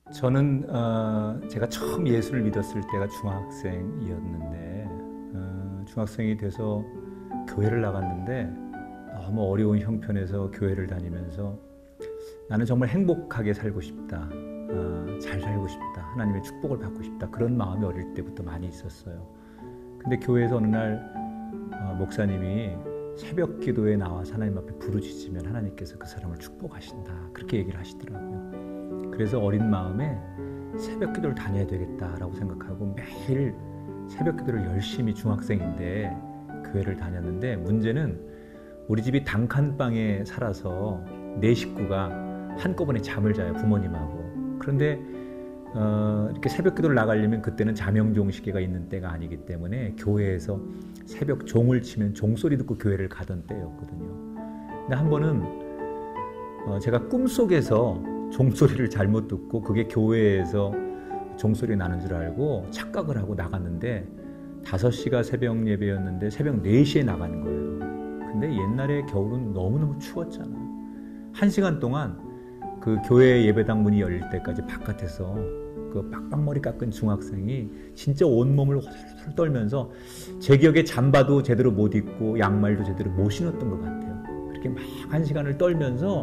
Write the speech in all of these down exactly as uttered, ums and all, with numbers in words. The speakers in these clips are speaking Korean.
저는 어, 제가 처음 예수를 믿었을 때가 중학생이었는데 어, 중학생이 돼서 교회를 나갔는데 너무 어려운 형편에서 교회를 다니면서 나는 정말 행복하게 살고 싶다, 어, 잘 살고 싶다, 하나님의 축복을 받고 싶다, 그런 마음이 어릴 때부터 많이 있었어요. 근데 교회에서 어느 날 어, 목사님이 새벽 기도에 나와서 하나님 앞에 부르짖으면 하나님께서 그 사람을 축복하신다, 그렇게 얘기를 하시더라고요. 그래서 어린 마음에 새벽 기도를 다녀야 되겠다라고 생각하고 매일 새벽 기도를 열심히, 중학생인데 교회를 다녔는데, 문제는 우리 집이 단칸방에 살아서 네 식구가 한꺼번에 잠을 자요, 부모님하고. 그런데 어, 이렇게 새벽 기도를 나가려면 그때는 자명종 시계가 있는 때가 아니기 때문에 교회에서 새벽 종을 치면 종소리 듣고 교회를 가던 때였거든요. 근데 한 번은 어, 제가 꿈속에서 종소리를 잘못 듣고 그게 교회에서 종소리 나는 줄 알고 착각을 하고 나갔는데, 다섯 시가 새벽 예배였는데 새벽 네 시에 나가는 거예요. 근데 옛날에 겨울은 너무너무 추웠잖아요. 한 시간 동안 그 교회 예배당 문이 열릴 때까지 바깥에서 그 빡빡머리 깎은 중학생이 진짜 온몸을 홀홀 떨면서, 제 기억에 잠바도 제대로 못 입고 양말도 제대로 못 신었던 것 같아요. 그렇게 막 한 시간을 떨면서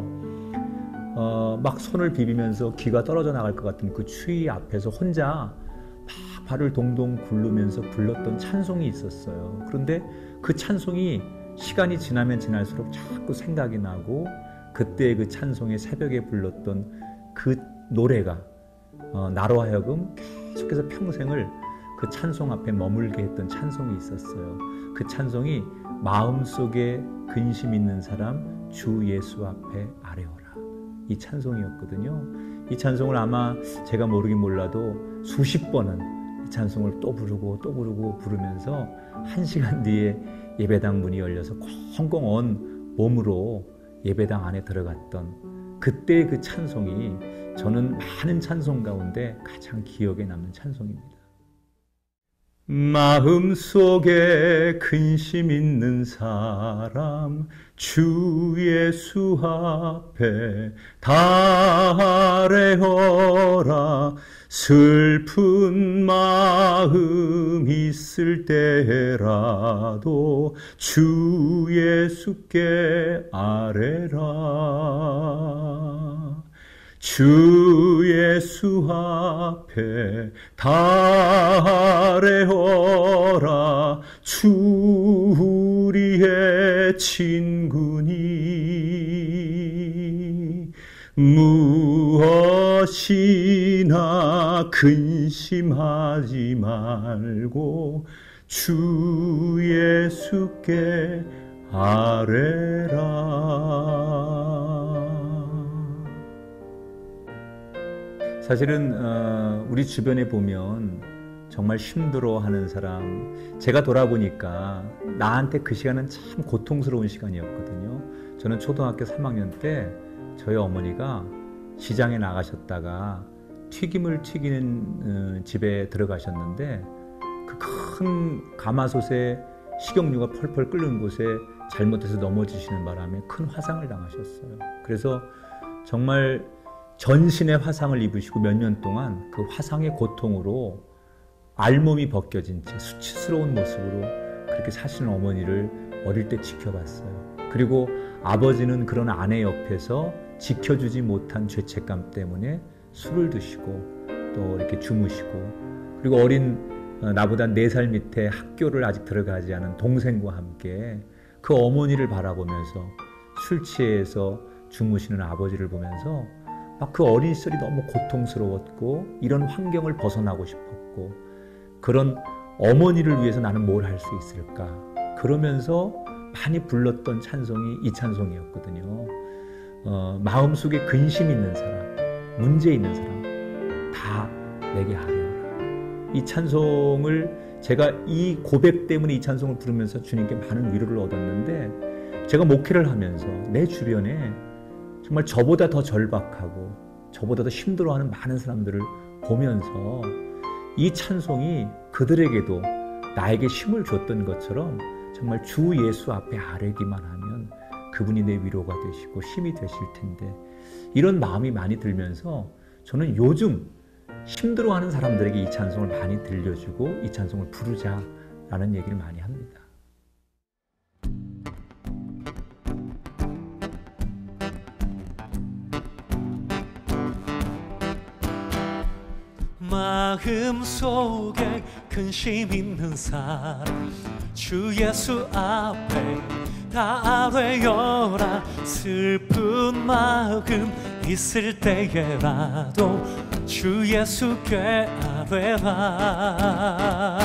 어, 막 손을 비비면서 귀가 떨어져 나갈 것 같은 그 추위 앞에서 혼자 막 발을 동동 굴르면서 불렀던 찬송이 있었어요. 그런데 그 찬송이 시간이 지나면 지날수록 자꾸 생각이 나고, 그때 그 찬송의 새벽에 불렀던 그 노래가 어, 나로 하여금 계속해서 평생을 그 찬송 앞에 머물게 했던 찬송이 있었어요. 그 찬송이 마음속에 근심 있는 사람 주 예수 앞에 아뢰어라, 이 찬송이었거든요. 이 찬송을 아마 제가 모르긴 몰라도 수십 번은 이 찬송을 또 부르고 또 부르고 부르면서 한 시간 뒤에 예배당 문이 열려서 콩콩 언 몸으로 예배당 안에 들어갔던 그때의 그 찬송이 저는 많은 찬송 가운데 가장 기억에 남는 찬송입니다. 마음속에 근심 있는 사람 주 예수 앞에 달래어라, 슬픈 마음 있을 때라도 주 예수께 아뢰라, 주 예수 앞에 달래어라, 주 우리의 친구니 무엇이나 근심하지 말고 주 예수께 아뢰라. 사실은 어, 우리 주변에 보면 정말 힘들어하는 사람, 제가 돌아보니까 나한테 그 시간은 참 고통스러운 시간이었거든요. 저는 초등학교 삼 학년 때 저희 어머니가 시장에 나가셨다가 튀김을 튀기는 집에 들어가셨는데, 그 큰 가마솥에 식용유가 펄펄 끓는 곳에 잘못해서 넘어지시는 바람에 큰 화상을 당하셨어요. 그래서 정말 전신의 화상을 입으시고 몇 년 동안 그 화상의 고통으로 알몸이 벗겨진 채 수치스러운 모습으로 그렇게 사시는 어머니를 어릴 때 지켜봤어요. 그리고 아버지는 그런 아내 옆에서 지켜주지 못한 죄책감 때문에 술을 드시고 또 이렇게 주무시고, 그리고 어린 나보다 네 살 밑에 학교를 아직 들어가지 않은 동생과 함께 그 어머니를 바라보면서 술 취해서 주무시는 아버지를 보면서 막 그 어린 시절이 너무 고통스러웠고, 이런 환경을 벗어나고 싶었고, 그런 어머니를 위해서 나는 뭘 할 수 있을까, 그러면서 많이 불렀던 찬송이 이 찬송이었거든요. 어, 마음속에 근심 있는 사람, 문제 있는 사람 다 내게 아뢰어라. 이 찬송을 제가 이 고백 때문에 이 찬송을 부르면서 주님께 많은 위로를 얻었는데, 제가 목회를 하면서 내 주변에 정말 저보다 더 절박하고 저보다 더 힘들어하는 많은 사람들을 보면서 이 찬송이 그들에게도 나에게 힘을 줬던 것처럼 정말 주 예수 앞에 아뢰기만 하면 그분이 내 위로가 되시고 힘이 되실 텐데, 이런 마음이 많이 들면서 저는 요즘 힘들어하는 사람들에게 이 찬송을 많이 들려주고 이 찬송을 부르자라는 얘기를 많이 합니다. 마음속에 근심 있는 사람 주 예수 앞에 다 아뢰어라. 슬픈 마음 있을 때에라도 주 예수께 아뢰라.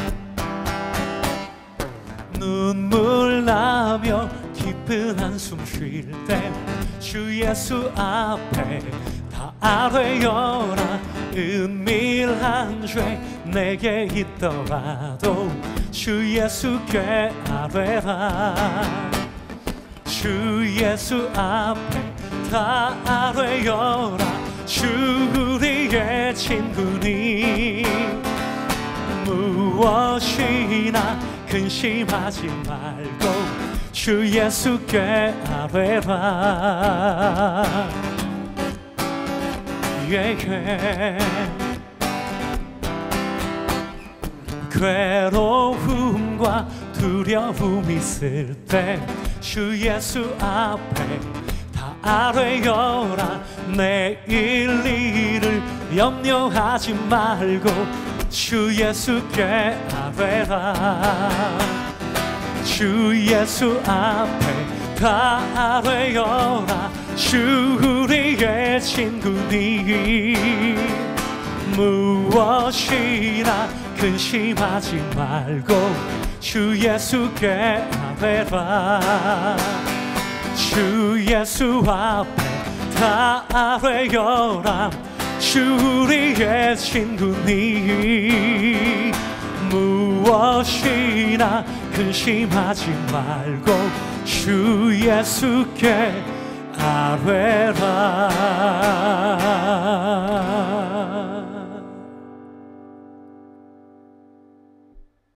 눈물 나며 깊은 한숨 쉴 때 주 예수 앞에 다 아뢰어라. 은밀한 죄 내게 있더라도 주 예수께 아뢰라. 주 예수 앞에 다 아뢰어라. 주 우리의 친구니 무엇이나 근심하지 말고 주 예수께 아뢰라. yeah. 괴로움과 두려움 있을 때 주 예수 앞에 다 아뢰어라. 내일 일을 염려하지 말고 주 예수께 아뢰라. 주 예수 앞에 다 아뢰어라. 주 우리의 친구니 무엇이나 근심하지 말고 주 예수께 아뢰라. 주 예수 앞에 다 아뢰어라. 주 우리의 친구니 무엇이나 근심하지 말고 주 예수께 아뢰라.